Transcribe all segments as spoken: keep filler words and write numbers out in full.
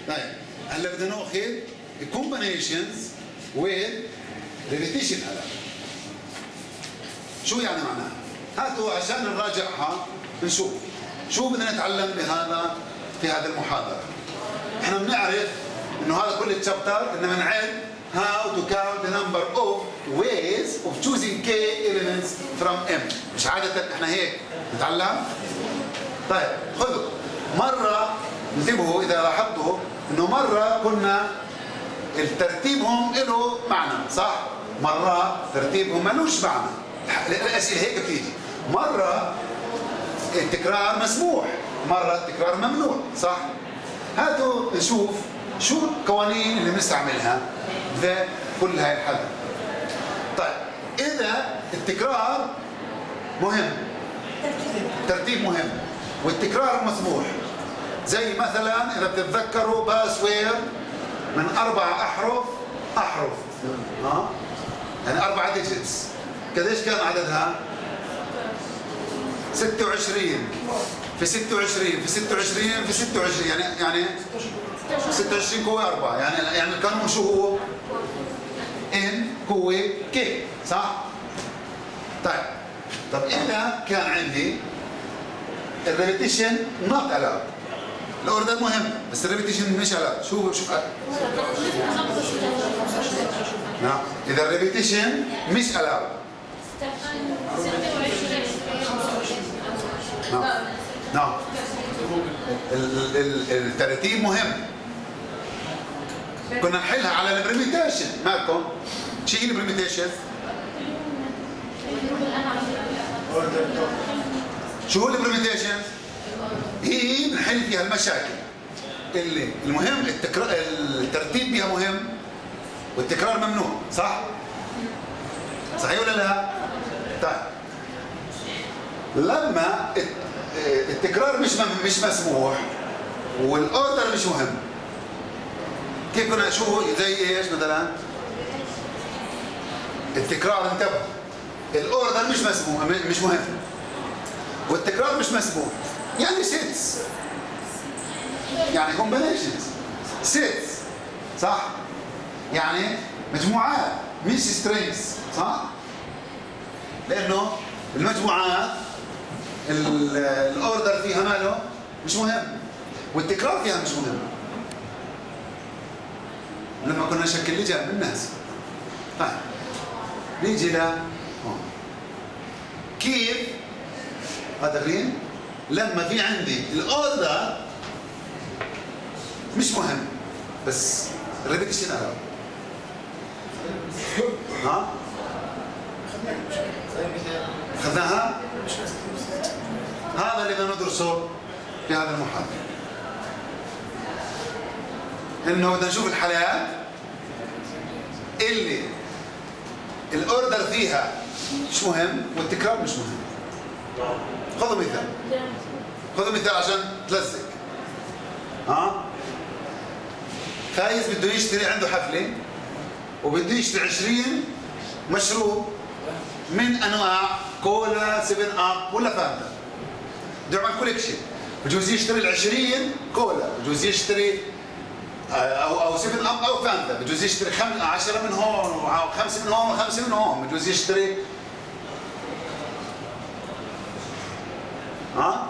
طيب هلا بدنا ناخذ combinations with repetition. هلا شو يعني معناها؟ هاتوا عشان نراجعها نشوف شو بدنا نتعلم بهذا في هذه المحاضرة. احنا بنعرف انه هذا كل الشابتر انه بنعد how to count the number of ways of choosing k elements from m. مش عادة احنا هيك نتعلم؟ طيب خذوا مرة انتبهوا اذا لاحظتوا انه مرة كنا ترتيبهم له معنى صح؟ مرة ترتيبهم ملوش معنى. الاسئلة هيك بتيجي. مرة التكرار مسموح، مرة التكرار ممنوع صح؟ هاتوا نشوف شو القوانين اللي بنستعملها في كل هاي الحالات. طيب إذا التكرار مهم، ترتيب مهم والتكرار مسموح، زي مثلا إذا بتتذكروا باسوير من أربع أحرف أحرف ها يعني أربعة ديجيتس، قديش كان عددها؟ ستة وعشرين في ستة وعشرين في ستة وعشرين في ستة وعشرين يعني يعني ستة وعشرين قوة أربعة يعني يعني القانون شو هو؟ إن قوة كي صح؟ طيب طب إذا كان عندي الريبيتيشن نوت ألاود، الأوردر مهم بس الريبيتيشن مش ألاود، شو شو نعم إذا الريبيتيشن مش ألاود نعم نعم الترتيب مهم. كنا نحلها على البريميتيشن مالكم؟ شو هي البريميتيشن؟ شو هو البريميتيشن؟ هي بنحل فيها المشاكل اللي المهم التكرار، الترتيب بها مهم والتكرار ممنوع صح؟ صحيح ولا لا؟ طيب لما التكرار مش مش مسموح والاوردر مش مهم، كيف كنا شو زي ايش مثلا؟ التكرار انتبه، الاوردر مش مسموح مش مهم والتكرار مش مسموح، يعني سيتس يعني كومبينيشنز سيتس صح؟ يعني مجموعات مش سترينجز صح؟ لانه المجموعات الاوردر فيها ماله مش مهم والتكرار فيها مش مهم. لما كنا نشكل لجان من الناس. طيب نيجي ل كيف هذا غرين لما في عندي الاوردر مش مهم بس الريبيتيشن ألاود. ها؟ أخذناها؟ هذا اللي بدنا ندرسه في هذا المحاضرة، انه بدنا نشوف الحالات اللي الاوردر فيها مش مهم والتكرار مش مهم. خذوا مثال خذوا مثال عشان تلزق. ها فايز بده يشتري عنده حفله وبده يشتري عشرين مشروب من انواع كولا سفن اب ولا فانتا، بده يعمل كوليكشن، بجوز يشتري ال عشرين كولا، بجوز يشتري او او سفن اب او فانتا، بجوز يشتري خم... عشرة من هون وخمسه من هون وخمسه من هون، بجوز يشتري ها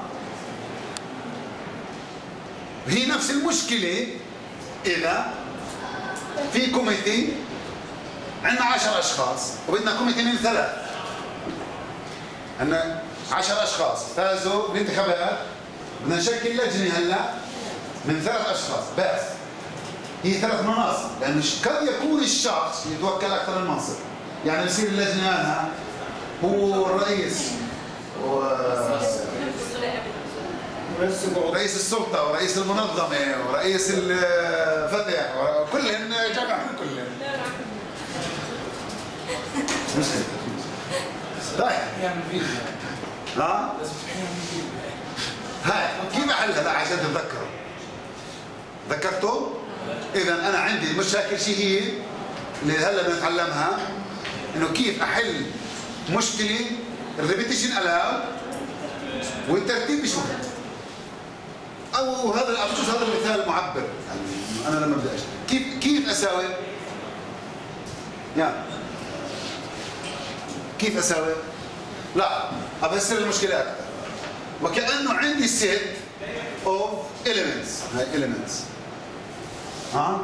هي نفس المشكله. اذا في كوميتي عندنا عشرة اشخاص وبدنا كوميتي من ثلاث، عندنا عشرة اشخاص فازوا بالانتخابات، بدنا نشكل لجنه هلا من ثلاث اشخاص بس، هي ثلاث مناصب لانه قد يكون الشخص يتوكل اكثر المنصب، يعني يصير اللجنه هذا هو الرئيس و رئيس السلطه ورئيس المنظمه ورئيس الفتح كلهم جمعهم كلهم طيب ها هاي كيف احلها لا عشان تتذكروا؟ ذكرتوا؟ اذا انا عندي المشاكل شيء هي اللي هلا بنتعلمها، انه كيف احل مشكله الريبيتيشن الاود والترتيب مش مهم. او هذا بجوز هذا المثال معبر، يعني انا لما بدي اشتغل كيف كيف اساوي؟ يعني كيف اساوي؟ لا افسر المشكله اكثر. وكانه عندي سيت اوف elements، هاي elements ها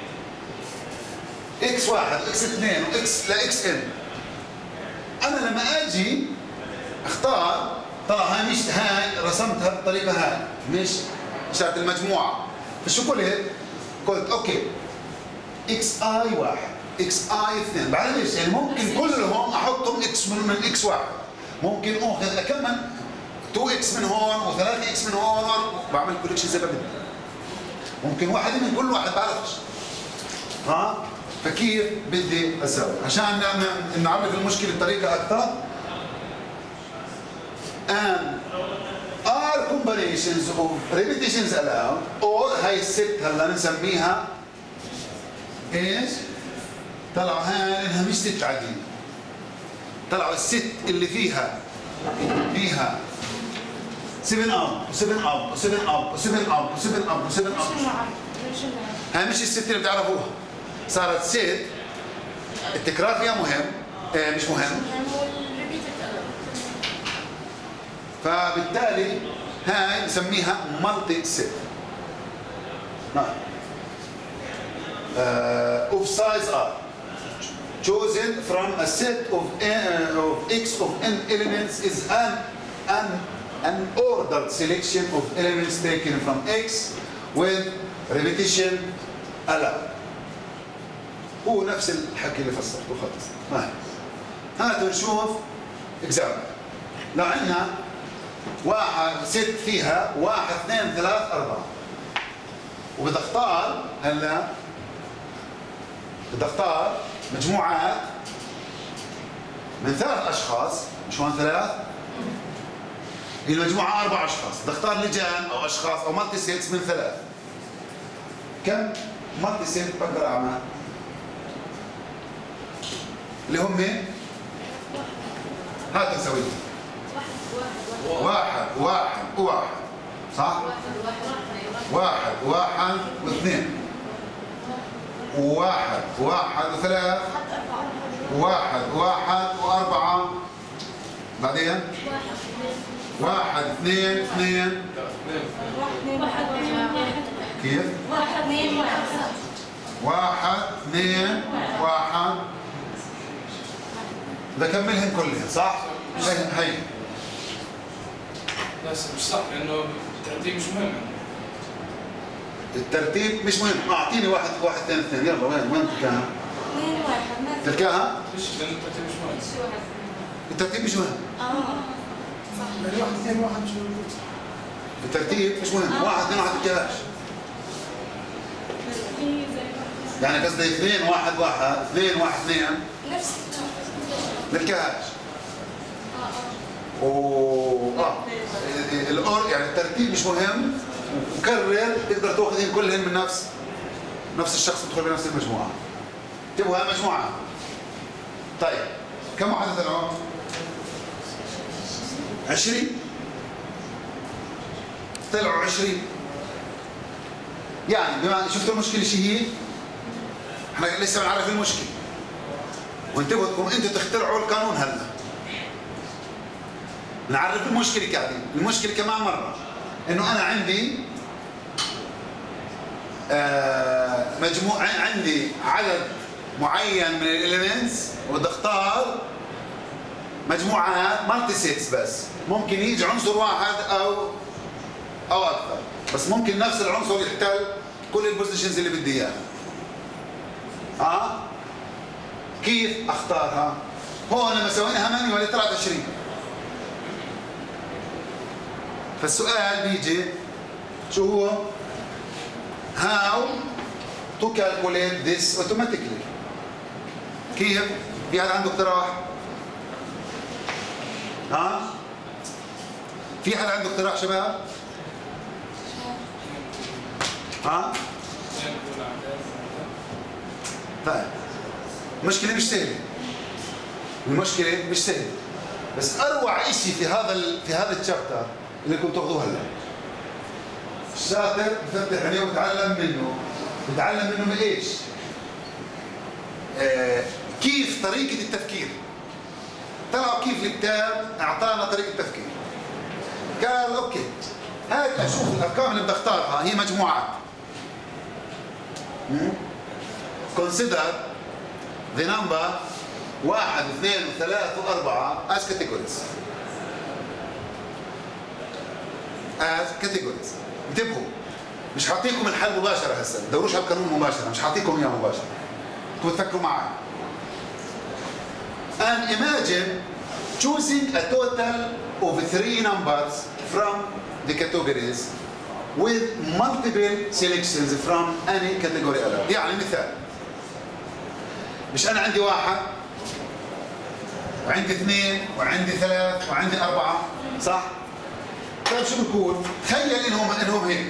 اكس واحد واكس اثنين واكس لا اكس ان. انا لما اجي اختار، طلع هاي مش هاي رسمتها بالطريقه هاي مش اشاره المجموعه، فشو قلت؟ قلت اوكي اكس اي واحد اكس اي اثنين، بعد ايش؟ يعني ممكن كلهم احطهم اكس من, من اكس واحد، ممكن اخذ كمان اثنين اكس من هون و3 اكس من هون، بعمل كل شيء زي ما بدي. ممكن واحد من كل واحد بعرفش. ها؟ فكيف بدي اسوي؟ عشان نعرف المشكله بطريقه اكثر. and are combinations of repetitions allowed or هاي الست هلا نسميها ايش؟ طلعوا هاي انها مش ست عاديه. طلعوا الست اللي فيها فيها سبعة اب و7 اب و7 اب و7 اب و7 اب و7 اب. هاي مش الست اللي بتعرفوها. صارت ست التكرار فيها مهم، اه مش مهم. فبالتالي هاي نسميها مالتي ست. نعم. of size r chosen from a set of uh, of x of n elements is an an an ordered selection of elements taken from x with repetition allowed. هو نفس الحكي اللي فسرته خلص. ما هاتوا نشوف اكزامبل. لو عندنا واحد ست فيها واحد اثنين ثلاث أربعة، وبدي اختار هلا بدي اختار مجموعات من ثلاث اشخاص، مش هون ثلاث؟ هي المجموعة أربع أشخاص، بدي اختار لجان أو أشخاص أو مالتي سيتس من ثلاث. كم مالتي سيت بقدر أعمل؟ اللي هم هات نسوي واحد واحد وواحد، صح؟ واحد واحد واثنين وواحد واحد وثلاث واحد واحد وأربعة، بعدين واحد اثنين اثنين كيف؟ واحد اثنين واحد اثنين واحد. بدي اكملهم كلهم صح؟ هي هي بس مش صح لانه الترتيب مش مهم. الترتيب مش مهم. اعطيني واحد واحد اثنين اثنين، يلا وين وين تلقاها؟ اثنين واحد تلقاها؟ ليش؟ لانه الترتيب مش مهم. شو واحد؟ الترتيب مش مهم. اه صح. يعني واحد اثنين واحد مش موجود. الترتيب مش مهم، واحد اثنين واحد تلقاهاش. يعني قصدي اثنين واحد واحد اثنين واحد اثنين نفس تلقاهاش. و اه الأور يعني الترتيب مش مهم، وكرر تقدر تاخذهم كلهم من نفس نفس الشخص يدخل بنفس المجموعه. تبغى هاي مجموعه. طيب كم واحد طلعوا؟ عشرين. طلعوا عشرين. يعني بما شفتوا المشكله شو هي؟ احنا لسه بنعرف المشكله. وانتبهوا بدكم انتم تخترعوا القانون هلا. نعرف المشكله كاتب، المشكله كمان مره انه انا عندي آه مجموعه، عندي عدد معين من الاليمنتس وبدي اختار مجموعات مالتي سيتس، بس ممكن يجي عنصر واحد او او اكثر، بس ممكن نفس العنصر يحتل كل البوزيشنز اللي بدي اياها. اه كيف اختارها؟ هون لما سويناها مانيوال طلعت عشرين. فالسؤال بيجي شو هو؟ how to calculate this automatically. كيف؟ في حد عنده اقتراح؟ ها؟ في حد عنده اقتراح شباب؟ ها؟ طيب المشكلة مش سهلة. المشكلة مش سهلة، بس أروع شيء في هذا ال... في هذا الشابتر اللي كنتوا تاخذوه هلا الشاطر بفتح عينيه وبتعلم منه. بتعلم منه من ايش؟ آه كيف طريقة التفكير. طلعوا كيف الكتاب اعطانا طريقة التفكير. قال اوكي هاي اشوف الارقام اللي بدي اختارها هي مجموعات. Consider the number واحد واثنين وثلاث وأربعة as categories. as categories. انتبهوا مش حاعطيكم الحل مباشرة هسه، دوروش على القانون مباشرة، مش حاعطيكم اياه مباشرة. انتوا تفكروا معي. And imagine choosing a total of three numbers from the categories with multiple selections from any category other. يعني مثال مش أنا عندي واحد وعندي اثنين وعندي ثلاث وعندي أربعة صح؟ طيب شو بكون؟ تخيل إنهم إنهم هيك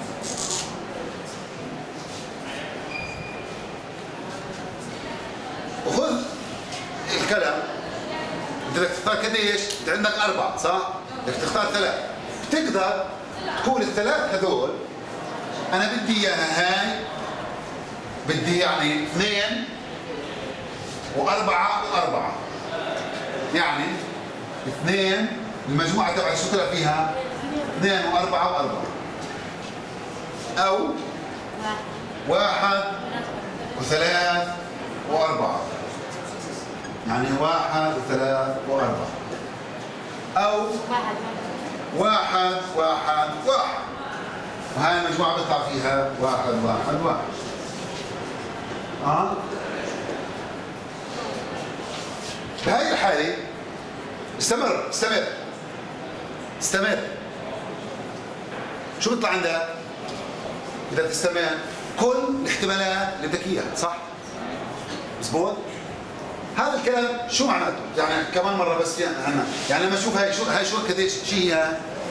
وخذ الكلام انت بدك تختار قديش؟ انت عندك أربعة صح؟ بدك تختار ثلاث بتقدر تقول الثلاث هذول أنا بدي إياها هاي بدي يعني اثنين وأربعة وأربعة يعني اثنين المجموعة تبع شو طلع فيها؟ اثنين وأربعة وأربعة أو واحد وثلاث وأربعة يعني واحد وثلاث وأربعة أو واحد واحد واحد وهاي المجموعة بيطلع فيها واحد واحد واحد أه؟ بهاي الحالة استمر استمر استمر شو بيطلع عندك؟ إذا تستمر كل الاحتمالات اللي بدك إياها صح؟ مظبوط؟ هذا الكلام شو معناته؟ يعني كمان مرة بس يعني يعني لما أشوف هاي شو هاي شو قديش شو هي؟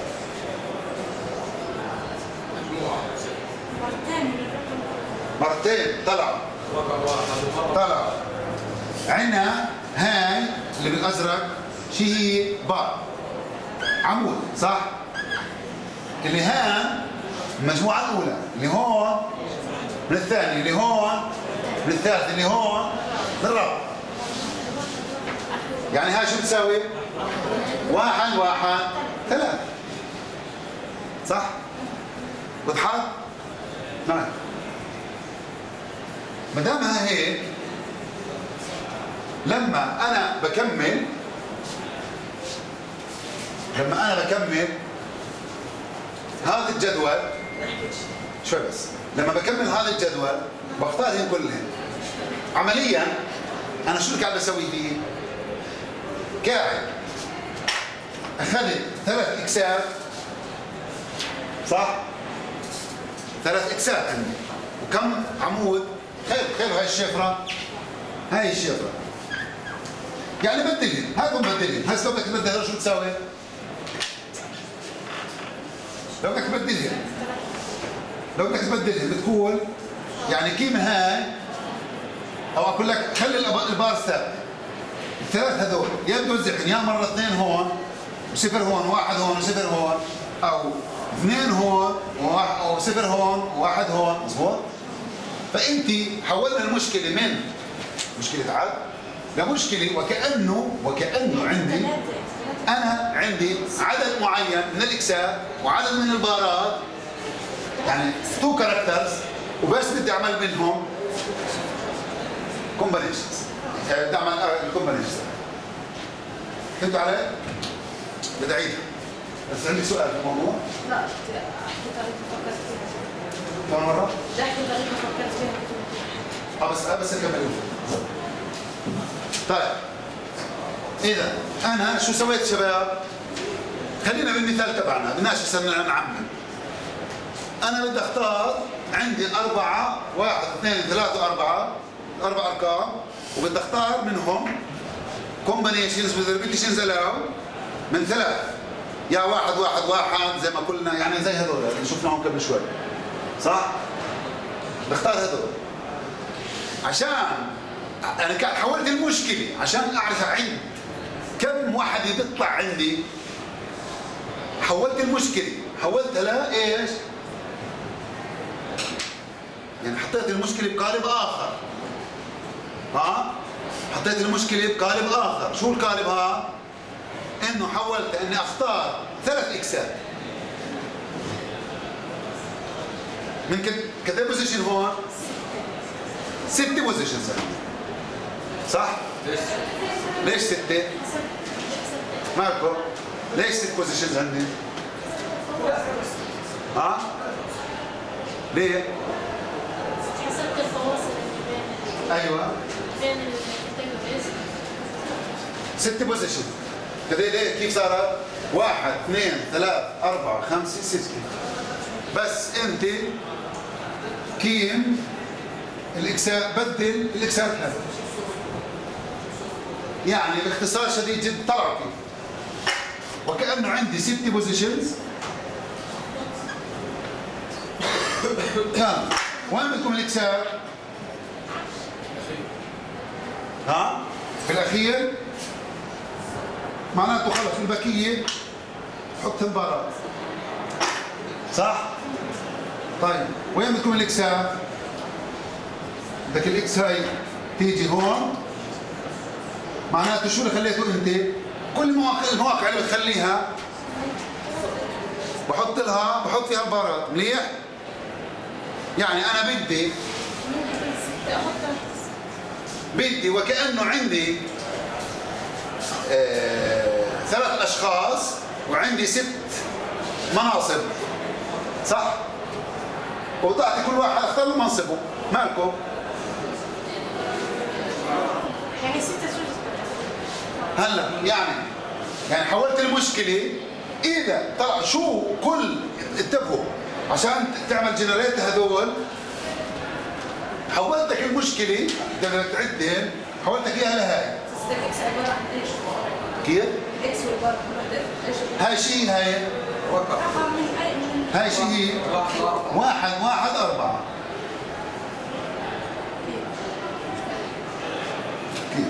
مرتين طلعوا طلعوا عندنا هاي اللي بالازرق شي هي بار عمود صح؟ اللي هان المجموعة الأولى اللي هون من الثاني اللي هون من الثالث اللي هون من الرابع يعني هاي شو بتساوي؟ واحد واحد ثلاثة صح؟ وضحت؟ نعم ما دامها هيك لما انا بكمل لما انا بكمل هذا الجدول شوي بس لما بكمل هذا الجدول بختارهم كلهم عمليا انا شو اللي قاعد بسوي فيه؟ قاعد اخذت ثلاث اكسات صح؟ ثلاث اكسات عندي وكم عمود خير خير هاي الشفرة هاي الشفرة يعني بدلهم هاكم بدلهم هسه لو بدك تبدلها شو بتساوي؟ لو بدك تبدلهم لو بدك تبدلهم بتقول يعني كيم هاي او اقول لك خلي البار ثابت الثلاث هذول يا بتوزعهم يا مرة اثنين هون وصفر هون واحد هون وصفر هون او اثنين هون وواحد او صفر هون وواحد هون مظبوط؟ فانت حولنا المشكله من مشكله عدد لمشكله وكانه وكانه عندي انا عندي عدد معين من الاكسات وعدد من البارات يعني تو كاركترز وبس بدي اعمل منهم كومبينيشنز بدي اعمل الكومبينيشنز فهمتوا علي؟ بدي اعيدها بس عندي سؤال في الموضوع؟ لا احكي طريقة فكرت فيها كم مرة؟ لا احكي طريقة فكرت فيها اه بس بس نكمل طيب اذا انا شو سويت شباب؟ خلينا بالمثال تبعنا بدناش هسه نعمم انا بدي اختار عندي اربعة واحد اثنين ثلاثة اربعة اربع ارقام وبدي اختار منهم combinations with repetitions allowed من ثلاث يا واحد واحد واحد زي ما قلنا يعني زي هذول اللي شفناهم قبل شوي صح؟ بختار هذول عشان انا حولت المشكله عشان اعرف عند كم واحد بيطلع عندي حولت المشكله حولتها لا ايش؟ يعني حطيت المشكلة بقالب آخر. ها؟ حطيت المشكلة بقالب آخر. شو القالب ها؟ إنه حولت إني أختار ثلاث إكسات. من كذا بوزيشن هون؟ ست بوزيشنز عندي. صح؟ ليش؟ ليش ستة؟ مالكم؟ ليش ست بوزيشنز عندي؟ ها؟ ليه؟ حسبت الفواصل اللي بين ايوه بين الكتاب ست بوزيشن. كذا ليه؟ كيف صارت؟ واحد اثنين ثلاث أربعة خمسة ستة. بس أنت كيم الإكسات بدل الإكسات هذا. يعني باختصار شديد جدا طلعوا كيف؟ وكأنه عندي ست بوزيشنز. يلا وين بدكم الإكسات؟ ها؟ في الأخير معناته خلص البكية حط مباراة. صح؟ طيب وين بدكم الإكسات؟ بدك الإكس هاي تيجي هون. معناته شو اللي خليته أنت؟ كل المواقع المواقع اللي بتخليها بحط لها بحط فيها مباراة. مليح؟ يعني أنا بدي بدي وكأنه عندي آه ثلاث أشخاص وعندي ست مناصب. صح؟ وضعت كل واحد اختار له منصبه. مالكم؟ يعني ستة جزء. هلا يعني يعني حولت المشكلة. إذا طلع شو كل انتبهوا عشان تعمل جنريت هذول. حولتك المشكلة بدك تعدهم حولتك إياها لهاي. الاكس عبارة عن ايش؟ كيف؟ الاكس والبار ايش؟ هاي شيء هاي رقم من اي من هاي شيء هي واحد واحد أربعة. كيف؟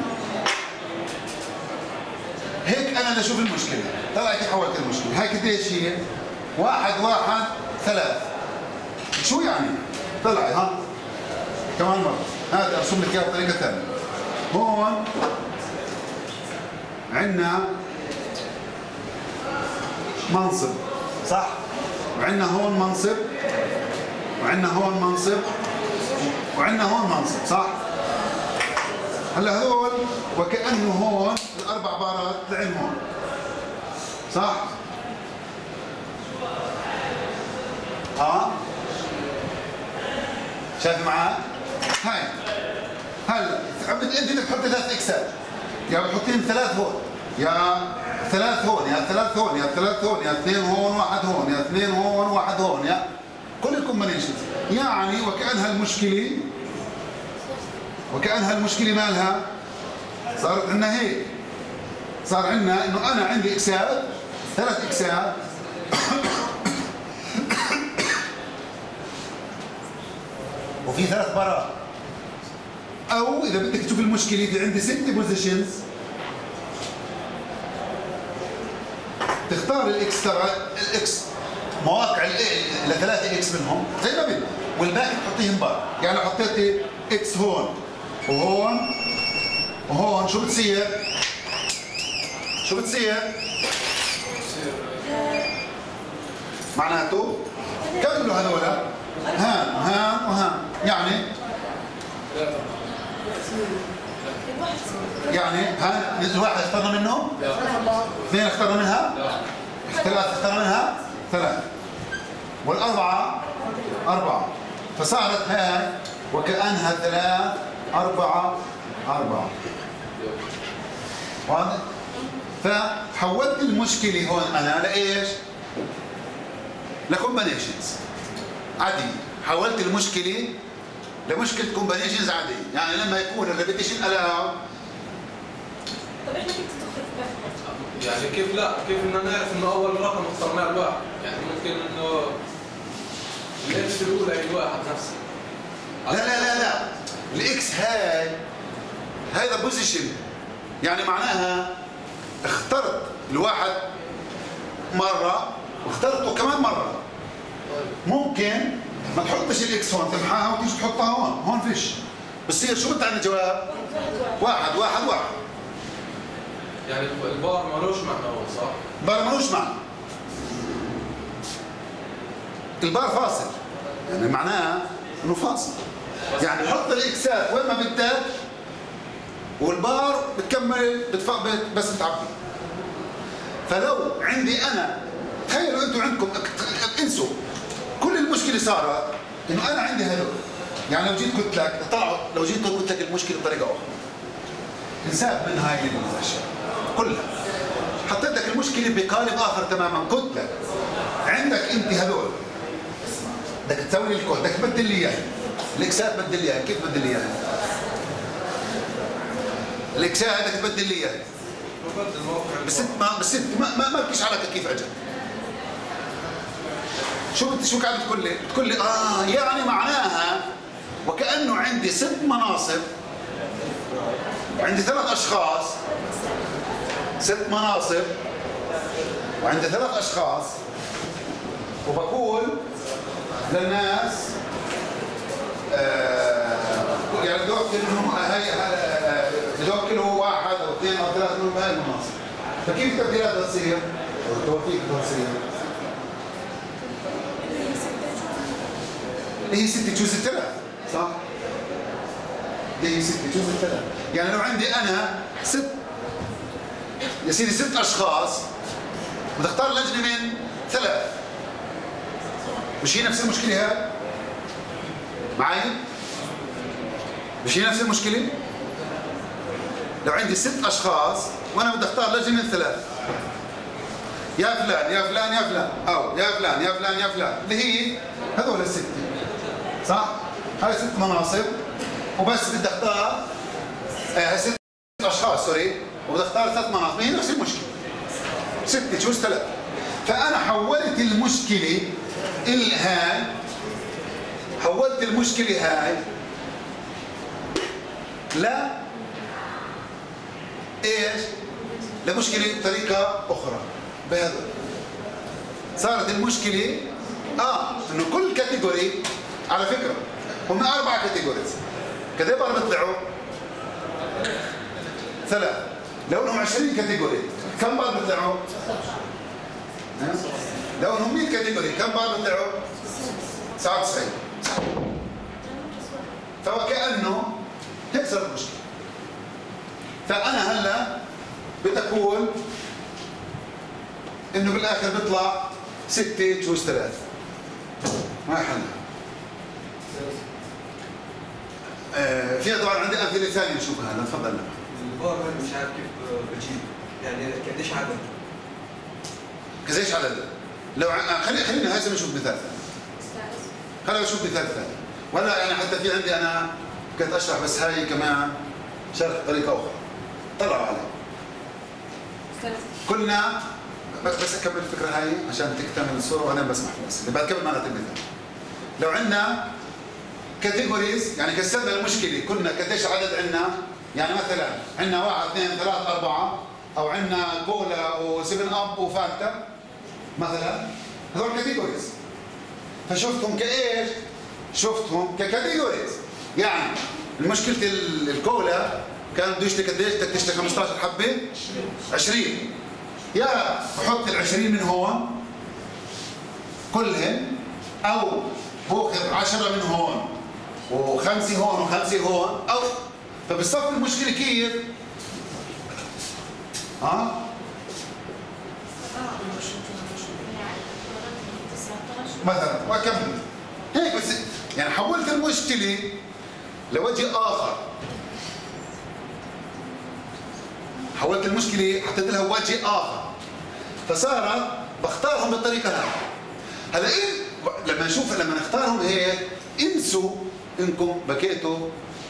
هيك أنا بدي أشوف المشكلة. طلعت حولت المشكلة. هاي قديش هي؟ واحد واحد ثلاث. شو يعني؟ طلعي ها؟ كمان مرة. هذا أرسم لك إياها بطريقة ثانية. هون عندنا منصب. صح؟ وعندنا هون منصب وعندنا هون منصب وعندنا هون منصب. صح؟ هلا هذول وكأنه هون الأربع بارات طلعن هون. صح؟ ها؟ شايف معاه؟ هاي هلا انت بدك تحطي ثلاث اكسات. يا بتحطين ثلاث هون يا ثلاث هون يا ثلاث هون يا ثلاث هون يا اثنين هون واحد هون يا اثنين هون واحد هون يا كل الكومبينيشنز. يعني وكأنها المشكلة وكأنها المشكلة مالها صارت عندنا هيك. صار عندنا انه انا عندي اكسات ثلاث اكسات وفي ثلاث برات. او اذا بدك تشوف المشكله في عندي ست بوزيشنز تختار الاكس تبع الاكس مواقع لثلاثه اكس منهم زي ما بدك والباقي تحطيهم بار. يعني لو حطيتي اكس هون وهون وهون شو بتصير؟ شو بتصير؟ معناته كم له هذول؟ هان وهان وهان. يعني يعني هان الواحد اخترنا منه؟ اثنين اخترنا منها؟ ثلاث اخترنا منها؟ ثلاث. والأربعة أربعة. فصارت هاي وكأنها ثلاث أربعة أربعة. واضح؟ فحولت المشكلة هون أنا لإيش؟ لكومبينيشنز عادي. حولت المشكلة لمشكلة كومبينيشنز عادية. يعني لما يكون الريبيتيشن ألاو. طب احنا كيف تدخل يعني كيف لا؟ كيف بدنا نعرف انه اول رقم اخترناه الواحد؟ يعني ممكن انه الاكس الاولى هي الواحد نفسه. لا لا لا لا الاكس هاي هذا بوزيشن. يعني معناها اخترت الواحد مرة واخترته كمان مرة. ممكن ما تحطش الاكس هون تمحاها وتيجي تحطها هون، هون فيش. بصير شو بتعني الجواب؟ واحد واحد واحد. يعني البار مالوش معنى هو صح؟ البار مالوش معنى. البار فاصل. يعني معناها انه فاصل. يعني حط الاكسات وين ما بدك والبار بتكمل بتفق بس بتعبي. فلو عندي انا تخيلوا انتم عندكم انسوا كل المشكله صارت انه انا عندي هدول. يعني لو جيت قلت لك طلعوا لو جيت قلت لك المشكله بطريقه اخرى انساب من هاي الاشياء كلها، حطيت لك المشكله بقالب اخر تماما. قلت لك عندك انت هدول بدك تسوي لي الكود، بدك تبدل لي اياه الاكسات، بدل لي اياه. كيف بدل لي اياه؟ الاكسات بدك تبدل لي اياه بس انت ما بس انت ما ما مالكش علاقه كيف اجى. شو انت شو قاعد تقول لي؟ بتقول لي اه يعني معناها وكانه عندي ست مناصب، عندي ثلاث اشخاص، ست مناصب وعندي ثلاث اشخاص، وبقول للناس آه يعني بدي اوكل انهم هاي بدي اوكل هو واحد او اثنين او ثلاثه منهم بهاي المناصب. فكيف التبديلات بدها تصير؟ او التوفيق بدها تصير؟ هي ستة تجوز الثلاث صح؟ هي ستة تجوز الثلاث. يعني لو عندي انا ست يا سيدي ست اشخاص بدي اختار لجنه من ثلاث، مش هي نفس المشكله هاي؟ معي؟ مش هي نفس المشكله؟ لو عندي ست اشخاص وانا بدي اختار لجنه من ثلاث، يا فلان يا فلان يا فلان او يا فلان يا فلان يا فلان اللي هي هذول السته صح؟ هاي ست مناصب وبس بدي اختار آه ست اشخاص سوري وبدي اختار ثلاث مناصب. هي نفس المشكله ستة تجوز ثلاث. فانا حولت المشكله الهاي حولت المشكله هاي لا ايش؟ لمشكله بطريقه اخرى بهذا. صارت المشكله اه انه كل كاتيجوري على فكره هم اربع كاتيجوريز كذا بار بيطلعوا ثلاث. لو انهم عشرين كاتيجوري كم بار بيطلعوا؟ لو انهم مية كاتيجوري كم بار بيطلعوا؟ تسعة وتسعين. فوكأنه هيك صارت المشكله. فانا هلا بدي اقول انه بالاخر بيطلع ستة تجوز ثلاث. ما حلها. آه فيها طبعا عندي امثله ثانيه نشوفها هلا تفضل. البار مش عارف كيف بجيب يعني قديش عدد؟ قديش عدد؟ لو ع... خلي خلينا هسه نشوف مثال ثاني. خلينا نشوف مثال ثاني. ولا يعني حتى في عندي انا كنت اشرح بس هاي كمان شرح بطريقه اخرى. طلعوا عليه. كلنا بس بس اكمل الفكره هاي عشان تكتمل الصوره وانا بسمح بس اللي بعد كمل معنا المثال. لو عندنا كاتيجوريز يعني قسمنا المشكله كنا قديش عدد عندنا يعني مثلا عندنا واحد اثنين ثلاث اربعه او عندنا كولا وسيفن اب وفانتا مثلا هذول كاتيجوريز. فشفتهم كايش؟ شفتهم ككاتيجوريز. يعني المشكله الكولا كان بده يشتري قديش؟ بدك تشتري خمسة عشر حبه؟ عشرين. يا بحط ال عشرين من هون كلهن او باخذ عشرة من هون وخمسه هون وخمسه هون او فبالصف المشكله كيف؟ ها؟ مثلا واكمل هيك بس يعني حولت المشكله لوجه اخر. حولت المشكله حطيت لها وجه اخر فصارت بختارهم بالطريقه هاي. هلا إيه لما نشوف لما نختارهم هيك انسوا انكم بكيتوا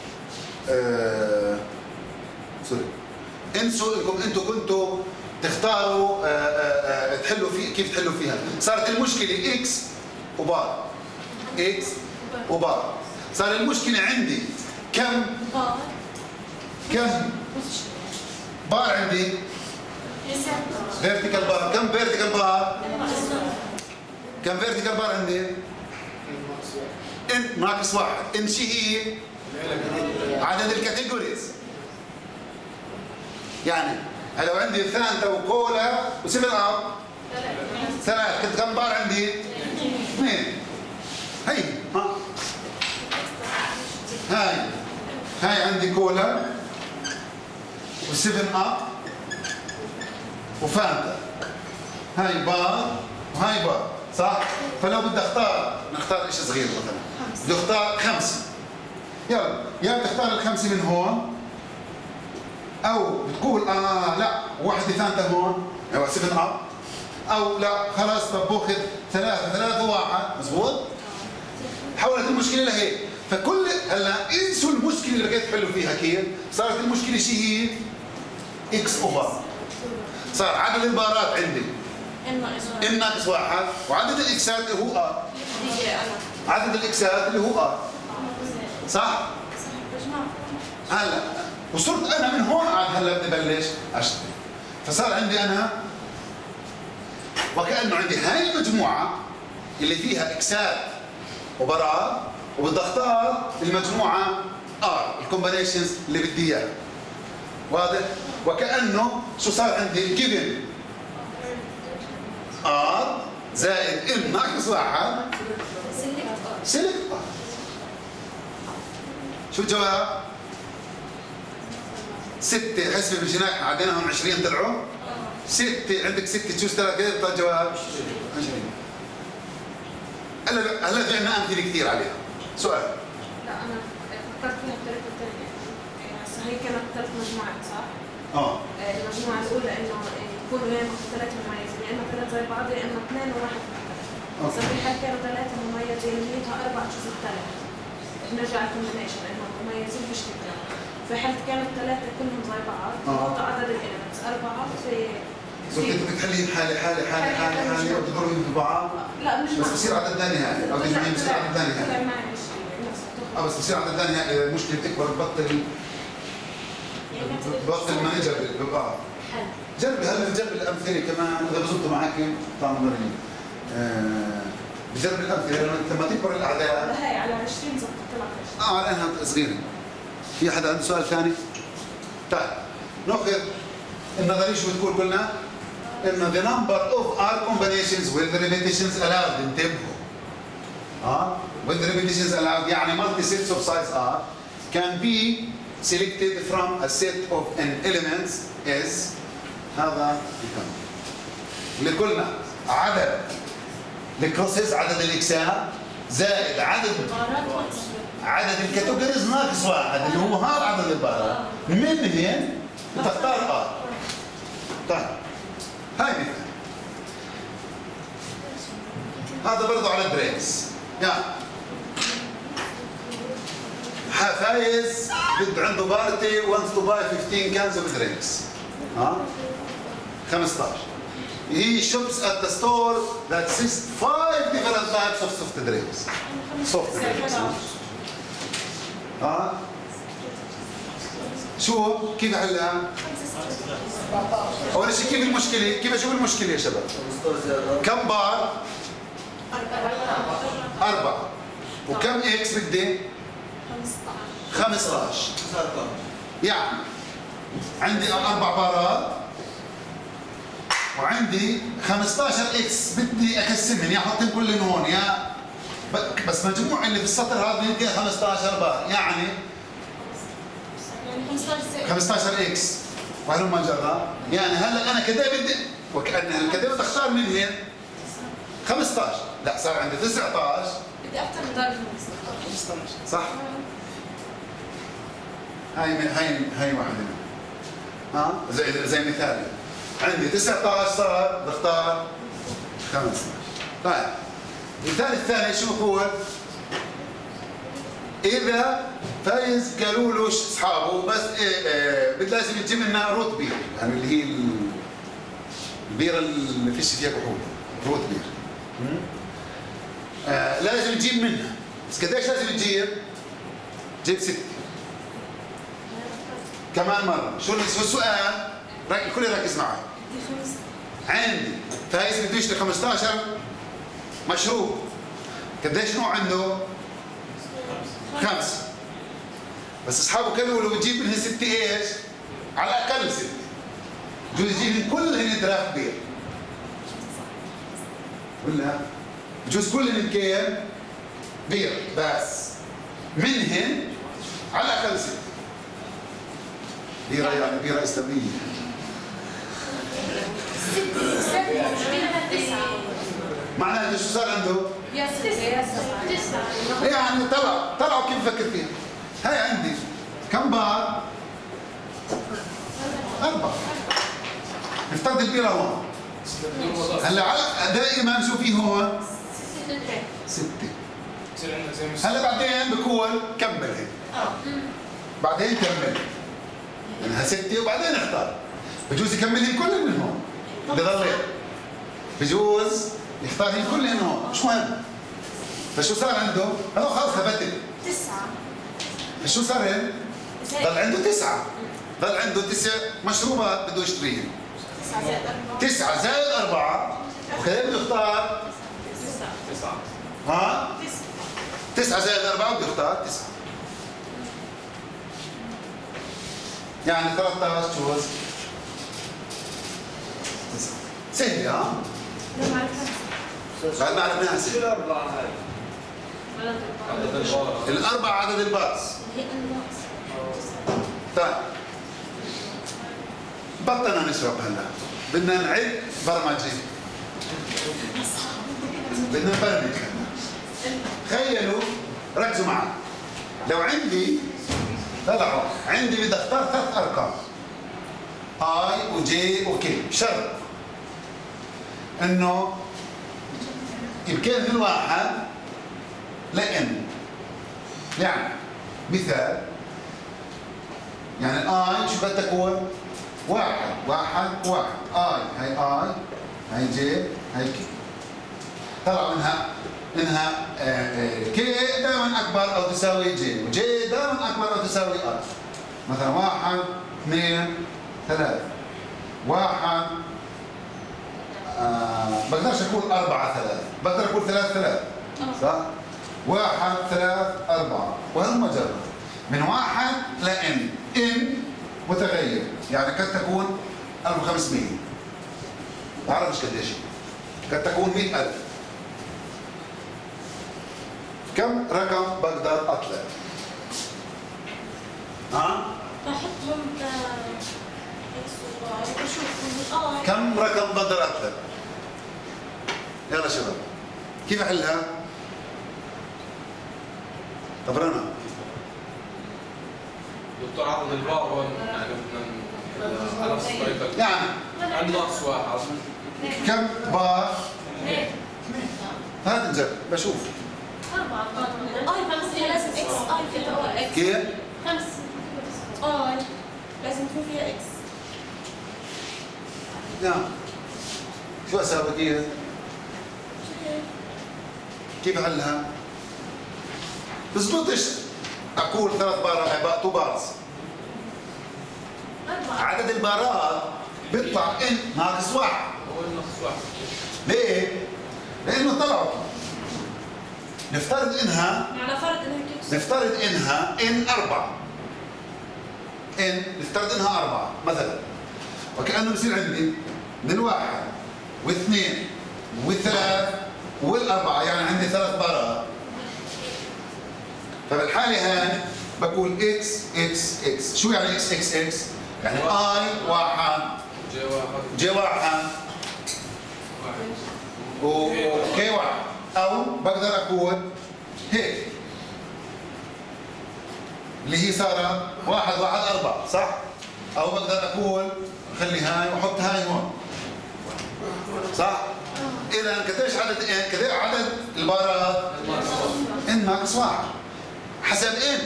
آه سوري انسوا انكم انتم كنتوا تختاروا آه آه آه تحلوا في كيف تحلوا فيها. صارت المشكله اكس وبار اكس وبار. صار المشكله عندي كم بار كم بار عندي فيرتيكال بار. كم فيرتيكال بار؟ كم فيرتيكال بار عندي؟ ان ناقص واحد. ان شي هي عدد الكاتيجوريز. يعني لو عندي فانتا وكولا وسيفن اب ثلاث، كنت كم بار عندي؟ اثنين. هي ها هاي هاي عندي كولا وسيفن اب وفانتا. هاي بار وهاي بار، صح؟ فلو بدي اختار، نختار شيء صغير مثلا، بدي اختار خمسه. يلا يا بتختار الخمسه من هون، او بتقول اه لا واحده فانتا هون هو سيفن اب، او لا خلاص طب باخذ ثلاثه ثلاثه واحد، مزبوط؟ حولت المشكله لهيك. فكل هلا انسوا المشكله اللي بقيت تحلوا فيها كيف؟ صارت المشكله شيء هي اكس اوفر. صار عدد البارات عندي ان ناقص واحد، وعدد الاكسات اللي هو ار. عدد الاكسات اللي هو ار، صح؟ هلا وصرت انا من هون عاد هلا بدي بلش اشتغل. فصار عندي انا وكانه عندي هاي المجموعه اللي فيها اكسات وبارات، وبدي اختار المجموعه ار، الكومبينيشنز اللي بدي اياها. واضح؟ وكانه شو صار عندي؟ جيفن ار زائد ام ناقص واحد سيلكت ار. شو الجواب؟ ستة. حسب الجناح عديناهم عشرين طلعوا ستة. عندك ستة شو اشترى كيف طلع الجواب؟ عشرين. هلا هلا في عندنا امثله كثير عليها. سؤال. لا انا فكرت فيها بطريقه ثانيه. هسه هي كانت ثلاث مجموعات صح؟ اه المجموعه الاولى انه يكونوا يا اما ثلاثه مميزين يا اما ثلاثه زي بعض يا اما اثنين وواحد مختلف. بس في الحال كانوا ثلاثه مميزين نيتها اربع جزء ثلاث. بنرجع الكومبينيشن انه مميزين فيش كثير. في حالة كانت ثلاثة كلهم زي بعض، نحط عدد الإليمنتس أربعة في صرت انت بتحلين حالة حالة حالة حالة حالة وبتضربين في بعض. لا مش بس بصير عدد ثاني هاي او تجمعين بصير عدد ثاني هاي. اه بس بصير عدد ثاني هاي. المشكلة بتكبر ببطل ببطل ما نجرب ببقى جرب. هلا جرب الأمثلة كمان إذا بزبطوا معك طعم ضريب. بجرب الأمثلة لأنه لما تكبر الأعداد. هاي على عشرين زبطت طلعت. اه على انها صغيرة. في حدا عنده سؤال ثاني؟ طيب ناخذ النظريه شو بتقول قلنا؟ انه the number of R combinations with repetitions allowed. انتبهوا. اه with repetitions allowed يعني multi sets of size R can be selected from a set of n elements is هذا الكم. اللي قلنا عدد الكروسز عدد الاكسات زائد عدد عدد الكاتيجوريز ناقص واحد اللي هو هذا عدد البارات. من هنا بتختار ار. طيب هاي مثال. هذا برضه على دريكس. يا فايز بده عنده بارتي wants to buy fifteen cans of drinks. ها خمسة عشر. He shops at the store that sells five different types of soft drinks. Soft drinks. اه شو كيف احلها؟ اول شيء كيف المشكله؟ كيف اشوف المشكله يا شباب؟ كم بار؟ أربعة. وكم اكس بدي؟ خمسة عشر. يعني عندي أربع بارات وعندي خمسة عشر اكس بدي اقسمهم يا احطهم كلهم هون يا بس مجموع اللي في السطر هذا يمكن خمسة عشر بار يعني خمسة عشر اكس وهلما جرى. يعني هلا انا كذا بدي وكأن كذا بدي اختار من هين خمسة عشر. لا صار عندي تسعة عشر. بدي اكثر من درجه خمسة عشر صح؟ هاي هاي هاي واحدة ها زي زي مثال عندي تسعة عشر صار بختار خمسة عشر. طيب المثال الثاني شو بقول؟ إذا فايز قالوا له أصحابه بس إيه إيه لازم تجيب لنا روت بير يعني اللي هي البيرة اللي فيش فيها كحول روت بير. آه لازم تجيب منها بس قديش لازم تجيب؟ جيب ستة. كمان مرة شو السؤال؟ الكل يركز معي. عندي فايز بده يشتري خمسة عشر مشروب قديش نوع عنده؟ خمس. بس اصحابه كانوا لو بتجيب منهن ستة ايش؟ على الاقل ستة. بجوز يجيبهم كلهن دراهم بير. ولا بجوز كلهن كام؟ بير بس. منهن على الاقل ستة. بيرة يعني بيرة اسلامية. معناته شو صار عنده؟ يا ستة يا سبعة. يعني طلع طلعوا كيف بفكر فيها. هاي عندي كم بار؟ أربعة. نفترض البيرة هون. هلا دائما شو في هون؟ ستة. هلا بعدين بكون كمل هيك. بعدين كمل. لأنها ستة وبعدين اختار. بجوز يكملهم كلهم من هون. بضل بجوز يختارهم كلهم هون، مش مهم. فشو صار عنده؟ هذا خلص ثبت. تسعة. فشو صار له؟ ضل عنده تسعة. ضل عنده تسع مشروبات بده يشتريهم. تسعة زائد أربعة. تسعة زائد أربعة وكذا بده يختار تسعة. تسعة. ها؟ تسعة. تسعة زائد أربعة بده يختار تسعة. يعني ثلاثة عشر جوز تسعة. سهلة ها؟ لا ما عرفت. بعد ما عرفناها شو سهلة. الأربعة هاي؟ عدد البار. الأربعة عدد الباص. هي الناقص. طيب بطلنا نشرب هلا. بدنا نعد برمجة. بدنا نبرمج هلا. تخيلوا ركزوا معي. لو عندي طلعوا عندي بدي اختار ثلاث ارقام اي وجي وكي، شرط انه يمكن من واحد لان. يعني مثال يعني اي شو بدها تكون؟ واحد واحد واحد. اي هاي اي هاي جي هاي كي. طلعوا انها انها كي دائما اكبر او تساوي جي، وجي دائما اكبر او تساوي اي. مثلا واحد اثنين ثلاثة. واحد آه بقدرش اقول أربعة ثلاثة، بقدر اقول ثلاثة ثلاثة صح؟ واحد ثلاث أربعة وهلم جرى. من واحد لإن، إن متغير يعني قد تكون ألف وخمسمية. بعرفش قديش قد تكون مئة ألف. كم رقم بقدر أطلع؟ ها؟ بحطهم ك اكس وواي وبشوفهم الاي. كم رقم بقدر أطلع؟ يلا شباب كيف أحلها؟ طب رنا دكتور عدد البار هون يعني بدنا على نفس الطريقة. يعني الناقص واحد. كم بار؟ هات نجرب بشوف. أربعة. اي خمسة لازم اكس اي فيها اكس. كيف؟ خمسة. اي لازم يكون فيها اكس. نعم. شو أسوي كيف؟ كيف أحلها؟ بزبطش أقول ثلاث بارات تو بارز. أربعة. عدد البارات بيطلع إن ناقص واحد. هو الناقص واحد. ليه؟ لأنه طلعوا. نفترض إنها على فرض انها اكس. نفترض إنها إن أربعة. إن نفترض إنها أربعة مثلا. وكأنه بصير عندي من واحد واثنين والثلاث والأربعة، يعني عندي ثلاث بارات. فبالحالة هاي بقول اكس اكس اكس. شو يعني اكس اكس اكس؟ يعني اي واحد جي واحد. جي واحد وكي واحد. او بقدر اقول هيك اللي هي صارت واحد واحد أربعة صح؟ او بقدر اقول خلي هاي واحط هاي هون صح؟ اذا قديش عدد ان؟ قديش عدد البارات؟ ان ناقص واحد حسب ان.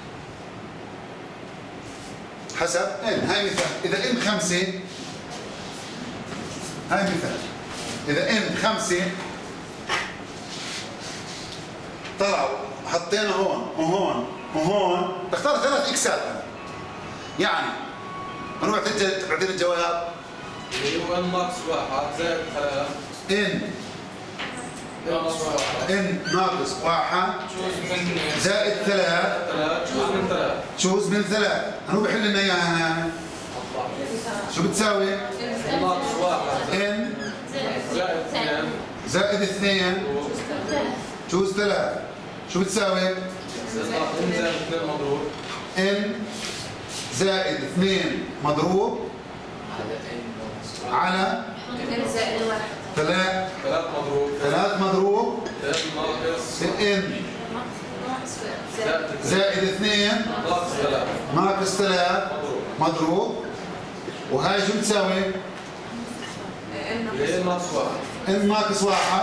حسب ان. هاي مثال. اذا ان خمسة هاي مثال. اذا ان خمسة طلعوا حطينا هون وهون وهون بختار ثلاث اكسات. يعني انا بعطيني الجواب اللي هو ان ناقص واحد زائد ثلاثة. ان ان ناقص واحد زائد ثلاث شوز من ثلاث شوز من ثلاث. هو بحل لنا اياها شو بتساوي؟ ناقص واحد ان زائد اثنين زائد اثنين شوز ثلاث شو بتساوي؟ ان زائد اثنين مضروب ان زائد اثنين مضروب على ان زائد واحد ثلاث ثلاث مضروب ثلاث مضروب ثلاث ناقص في ان زائد زائد اثنين ناقص ثلاث ناقص ثلاث مضروب. وهاي شو بتساوي؟ اللي هي ناقص واحد ان ناقص واحد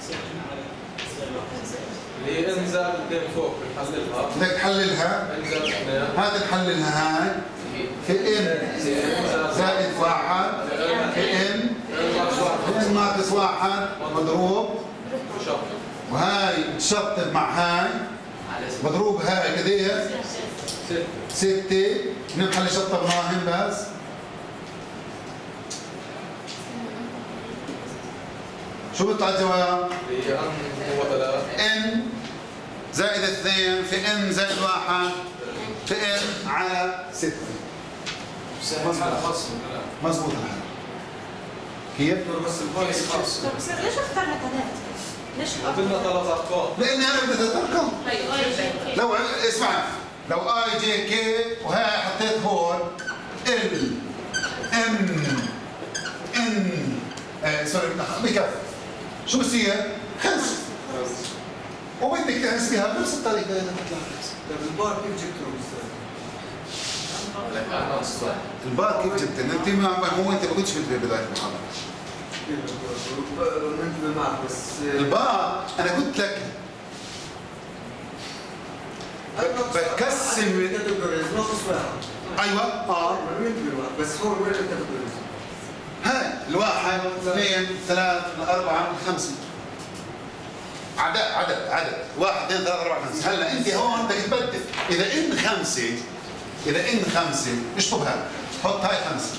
اللي هي ان زائد اثنين فوق بنحللها بدك تحللها. ان زائد اثنين هذا نحللها هاي في ان زائد واحد في ان ان ناقص واحد مضروب. شرط وهاي تشطب مع هاي مضروب هاي قديش؟ ستة ستة. نحل شطبناهم بس. شو بيطلع الجواب؟ اللي هي ان هو ثلاث ان زائد اثنين في ان زائد واحد في ان على ستة. مضبوط الحال. كيف؟ بس الباقي خاص. طب بس ليش اخترنا ثلاثة؟ ليش قلنا ثلاث ارقام لاني انا بدي اتركم. طيب لو اسمع لو اي جي كي وهي حطيت هون ال ام ان آه سوري بكفي شو بصير؟ خمسة. وبدك تحسبيها بنفس الطريقة إذا بتطلع خمسة. طيب البار كيف جبته أستاذ؟ البار كيف جبت؟ انت ما هو انت ما كنتش في بداية المحاضرة. منتبه معك بس البار انا قلت لك بتقسم كاتيجوريز ناقص واحد. ايوه اه بس هو وين الكاتيجوريز؟ هاي الواحد اثنين ثلاث أربعة خمسة عدد عدد عدد واحد اثنين ثلاثة أربعة خمسة. هلا أنت هون بدك تبدل إذا إن خمسة إذا إن خمسة اشطبها حط هاي خمسة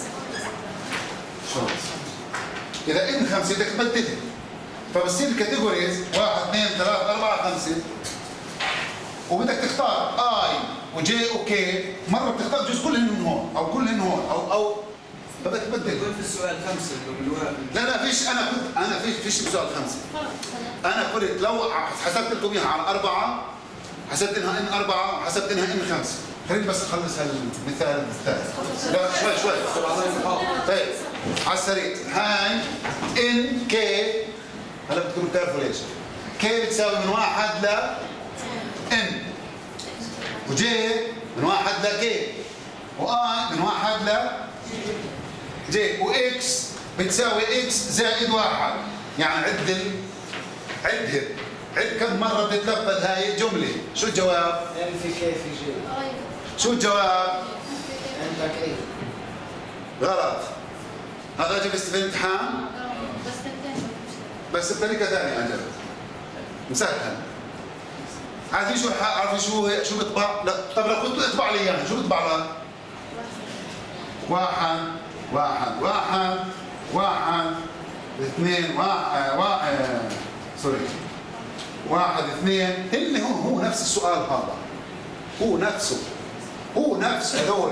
شو إذا إن خمسة بدك تبدلها فبصير الكاتيجوريز واحد اثنين ثلاثة أربعة خمسة وبدك تختار آي وجي وكي. مرة بتختار جزء كلهن من هون أو كلهن هون أو أو بدك تبدل. يكون في السؤال خمسة من الواحد. لا لا فيش انا كنت انا فيش فيش سؤال خمسه. انا قلت لو حسبت لكم اياها على اربعه حسبت انها ان اربعه وحسبت انها ان خمسه. خليني بس اخلص هالمثال الثالث. لا شوي شوي. طيب على السريع هاي ان كي هلا بدكم تعرفوا ليش. كي بتساوي من واحد ل ان وجي من واحد ل كي واي من واحد ل جي واكس بتساوي اكس زائد واحد. يعني عد ال... عدها عد كم مرة بتتلفظ هاي الجملة. شو الجواب؟ ان في كي في جي. شو الجواب؟ عندك ايه؟ غلط. هذا جاب في الامتحان بس بطريقة ثانية أجل مسهل. عارفين شو عارفين شو هي شو بطبع؟ لا طب لو كنت اطبع لي اياها شو بطبع لها؟ واحد واحد واحد واحد اثنين واحد واحد سوري واحد اثنين. اللي هو هو نفس السؤال هذا هو نفسه هو نفس هذول.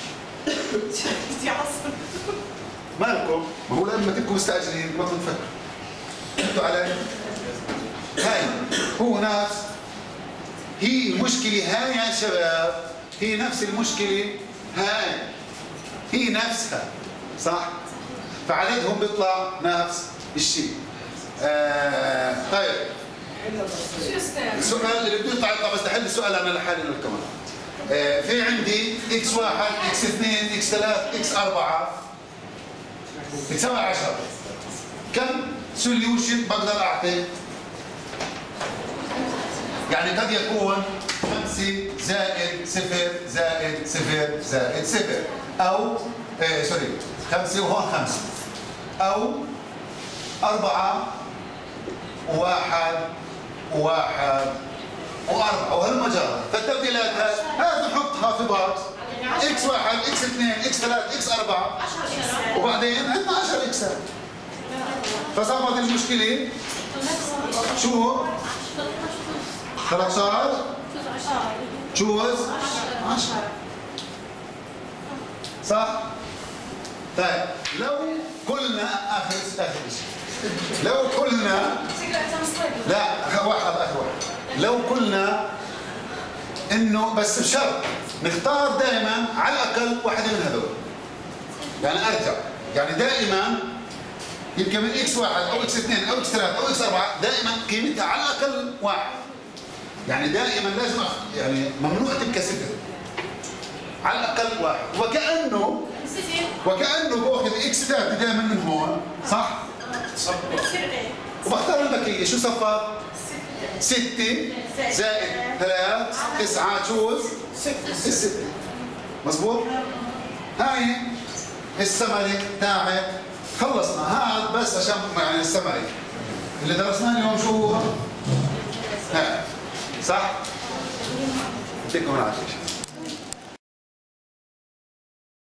مالكم؟ ما هو لما تبقوا مستعجلين ما تفكروا انتوا علي. هاي هو نفس هي المشكلة هاي يا شباب هي نفس المشكلة هاي هي نفسها صح؟ فعددهم بيطلع نفس الشيء. آه طيب السؤال اللي بده يطلع يطلع بس نحل السؤال انا لحالي كمان. آه في عندي اكس واحد اكس اثنين اكس ثلاث اكس أربعة بتساوي عشرة. كم سوليوشن بقدر اعطي؟ يعني قد يكون خمسة زائد صفر زائد صفر زائد صفر أو إيه سوري خمسة وهون خمسة أو أربعة وواحد وواحد وأربعة وهالمجرة. فالتبديلات هذه نحطها في باكس إكس واحد إكس اثنين إكس ثلاث إكس أربعة وبعدين عندنا عشرة إكسات. فصارت المشكلة شو؟ ثلاثة عشر تشوز عشرة صح؟ طيب لو قلنا اخر اخر شيء لو قلنا لا واحد اخر واحد لو قلنا انه بس بشرط نختار دائما على الاقل واحده من هذول يعني ارجع يعني دائما يمكن من اكس واحد او اكس اثنين او اكس ثلاثة او اكس أربعة دائما قيمتها على الاقل واحد يعني دائما لازم يعني ممنوع تبقى صفر على الاقل واحد وكانه وكانه باخذ اكس ثلاثة دائما من هون صح؟ وبختار البكيه شو صفر؟ ستة زائد ثلاثة تسعة تشوز ستة مظبوط؟ هاي السمري تاعت خلصنا هذا بس عشان يعني السمري اللي درسناه اليوم شو هو؟ ها صح؟ يعطيكم العافية